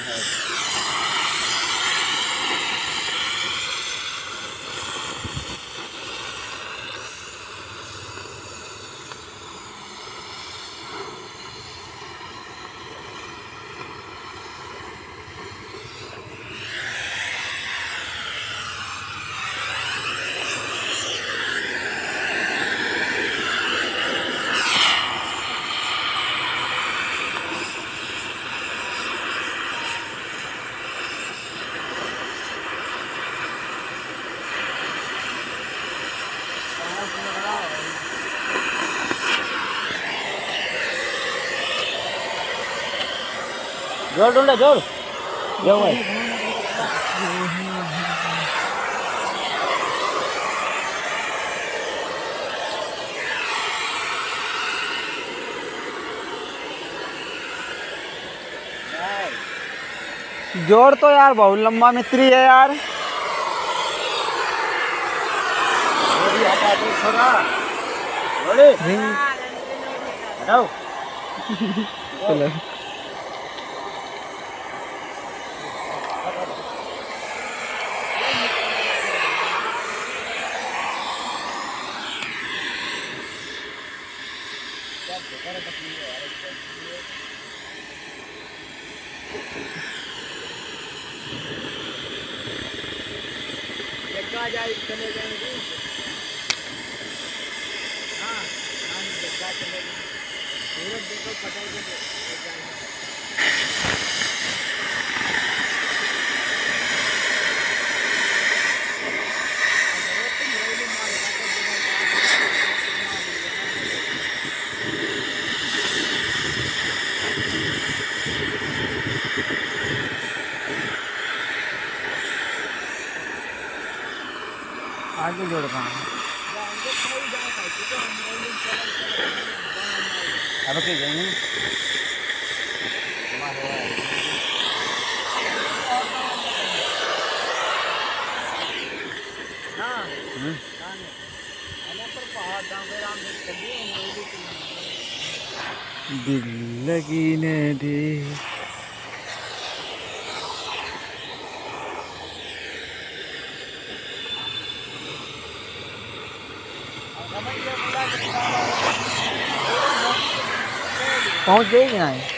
जोड़ ढूंढे जोड़ जो भाई जोड़ तो यार बहुत लंबा मिस्त्री है यार। चलो चले जाएंगे। हाँ जगह चलेगी सूरज देखो पटाई के आगे जोड़ पाए अब के जाएंगे दिल लगी ने दे पहुंच जाएगी ना।